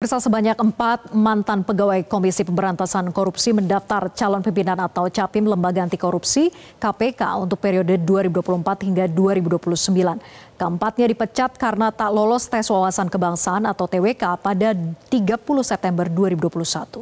Pemirsa, sebanyak 4 mantan pegawai Komisi Pemberantasan Korupsi mendaftar calon pimpinan atau Capim Lembaga Anti Korupsi (KPK) untuk periode 2024 hingga 2029. Keempatnya dipecat karena tak lolos tes wawasan kebangsaan atau TWK pada 30 September 2021.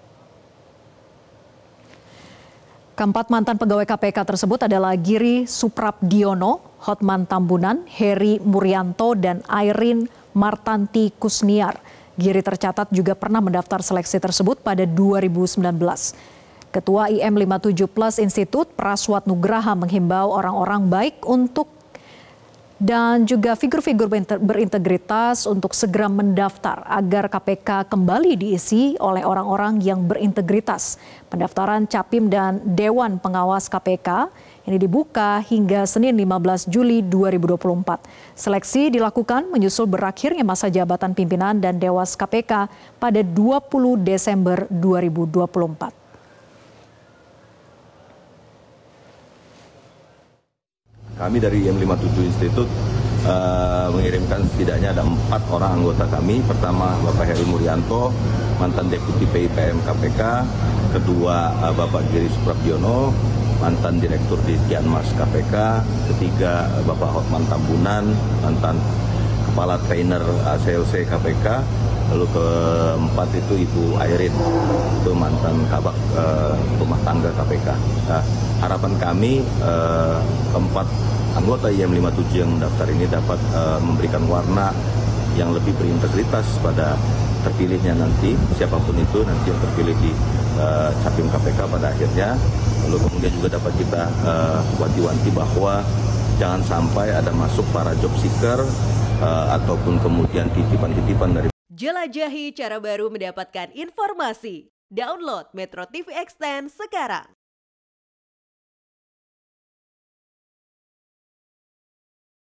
Keempat mantan pegawai KPK tersebut adalah Giri Suprabdiono, Hotman Tambunan, Heri Murianto, dan Airin Martanti Kusniar. Giri tercatat juga pernah mendaftar seleksi tersebut pada 2019. Ketua IM57 Plus Institute, Praswat Nugraha, menghimbau orang-orang baik dan juga figur-figur berintegritas untuk segera mendaftar agar KPK kembali diisi oleh orang-orang yang berintegritas. Pendaftaran Capim dan Dewan Pengawas KPK ini dibuka hingga Senin 15 Juli 2024. Seleksi dilakukan menyusul berakhirnya masa jabatan pimpinan dan Dewas KPK pada 20 Desember 2024. Kami dari IM57 Institute mengirimkan setidaknya ada 4 orang anggota kami. Pertama, Bapak Heri Murianto, mantan Deputi PIPM KPK. Kedua, Bapak Giri Suprabdiono, mantan Direktur di Tianmas KPK. Ketiga, Bapak Hotman Tambunan, mantan Kepala Trainer CLC KPK. Lalu keempat itu Ibu Airin, itu mantan Kabak Rumah Tangga KPK. Nah, harapan kami keempat anggota IM57 yang mendaftar ini dapat memberikan warna yang lebih berintegritas pada terpilihnya nanti, siapapun itu nanti yang terpilih di Capim KPK pada akhirnya. Lalu kemudian juga dapat kita wanti-wanti bahwa jangan sampai ada masuk para job seeker ataupun kemudian titipan-titipan dari. Jelajahi cara baru mendapatkan informasi. Download Metro TV Extend sekarang.